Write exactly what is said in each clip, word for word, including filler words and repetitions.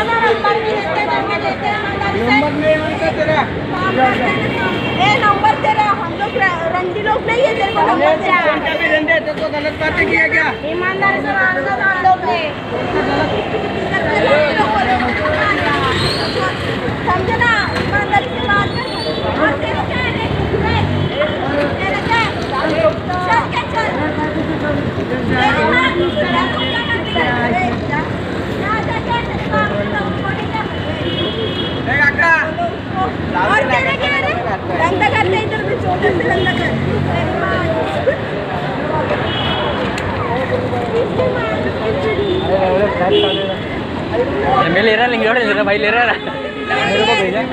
Number नहीं मिलता तेरा। ए नंबर तेरा, हम लोग रंडी लोग नहीं है, तेरे को नंबर दे। भी रंडे तो तो गलत बातें किया क्या? ईमानदारी से हम लोग ने समझे ना, ईमानदारी से बात कर। और तेरा क्या है? तेरा क्या है? चल क्या चल? तेरी माँ तेरा क्या करती है? क्या क्या क्या और तेरे क्या है? रंगा करते इधर भी छोटे से रंगा कर। तेरी माँ मैं ले रहा लेंगे और तेरा भाई ले रहा है मेरे को भेजा।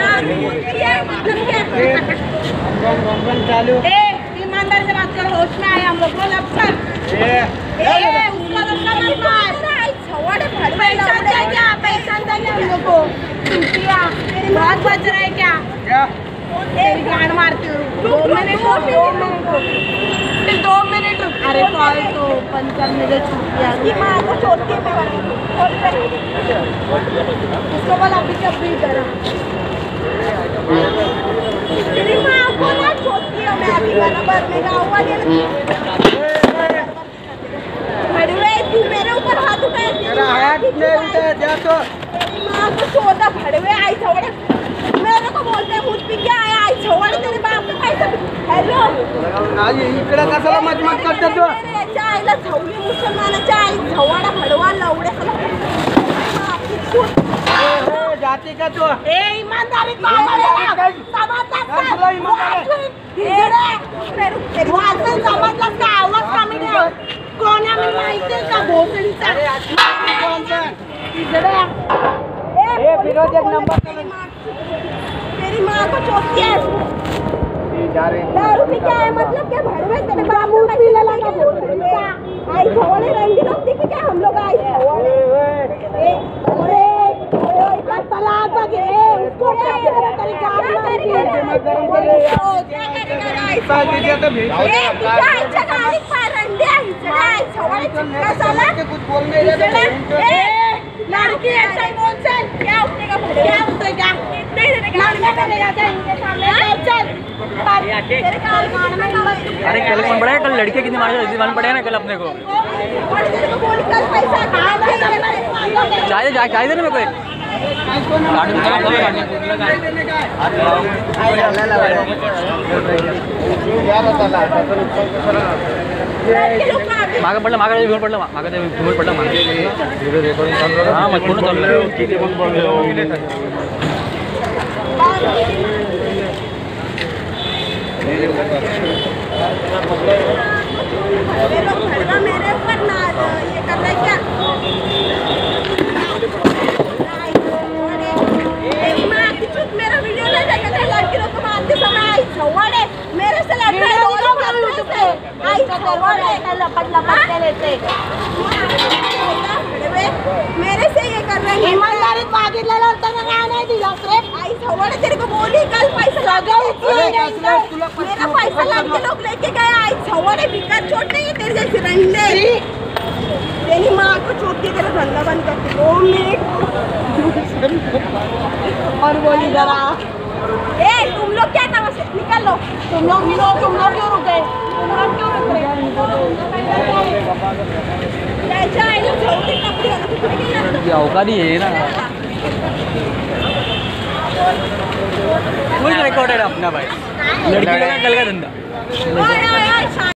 चालू ए ईमानदारी से बात करो, होश में आए हम लोग। बोल अब सर ए ए उसका धक्का मत मार। छवाड़े पैसा दे क्या? पैसा देंगे हम लोग को। क्या तेरी बात बच रहा है क्या? क्या तेरी गाड़ मारती हूँ। दो मिनट दो मिनट दो मिनट अरे कॉल तो बंद करने दे। छुट्टियाँ की माँ को छोड़ती है। उसको बोल अभी के अभी करा। तेरी माँ को ना छोड़ती है। मैं अभी बराबर में गाँव वाले भड़वे तू मेरे ऊपर हाथ उठाए। मेरा हाथ नहीं उठाया जा तो। तेरी माँ को छोड़ा भड़वे आई छवड़े मेरे को बोलते हैं मुझ पे क्या आया आई छवड़े तेरे बाप के पैसे। हेलो आज इकडे कशाला मत मत करते तू? चायला छवली मुसलमानाच्या आई छवडा भडवा लवडे जाती का तू? ए ईमानदारी समजला का? आवाज कमी ठेव. कोण आहे मला माहिती आहे का? भोसडीचा ए फिरोज एक नंबर तेरी माँ को चौथी है। दारू पी क्या है मतलब क्या? भड़वे तेरे बाबू पीने लगा भोसड़ीचा आई छवड़े रंगी लोग दिखे क्या? हम लोग आई छवड़े ए ओए ओए का तलाक बगे उसको क्या करेगा? तेरी जान करेगा क्या करेगा? ऐसा दीजिए तो भेज ए क्या अच्छा गाड़ी पर रंडे आई छवड़े छवड़े चिपका साला कुछ बोल नहीं रहे। ए लड़की ऐसा ही बोल चल क्या उठेगा? क्या उठेगा? नहीं देगा लड़का करेगा क्या इनके सामने? चल तेरे कान कान में अरे कल कौन पड़ेगा? कल लड़के कितनी मार जल्दी मालूम पड़ेगा ना कल अपने को। और तेरे को बोल कल पैसा कहां दे? चाहिए चाहिए चाहिए ना मेरे को एक गाड़ी में चला गाड़ी मागे पडलं मागे घेऊन पडलं मागे घेऊन पडलं मागे हां मग पूर्ण चाललं किती पण बोलले मेरे ऊपर ना ये कर रहा है क्या? मेरा वीडियो नहीं देखा था लड़की लोग को मारते समय आई छवड़े मेरे से लड़ रहे दोनों करते आई छवड़े लपट लपट के लेते मेरे से ये कर रहे हैं। ईमानदारी मागितला होता ना नाही दिला रे आई छवड़े तेरे को बोली कल पैसा लगा मेरा पैसा लड़के लोग लेके गए आई छवड़े बिकर छोड़ नहीं है तेरे जैसे रंडे तेरी माँ को छोड़ के तेरा धंधा बंद कर दो मिनट और बोली जरा ए तुम लोग क्या तमाशा निकल लो तुम लोग लोग तुम लोग क्यों रुक गए? तुम लोग क्यों रुक रहे? ऐसा है ना छोटी कपड़ी वाला औकात ही है ना फुल रिकॉर्डेड अपना भाई लड़की का कल का धंधा।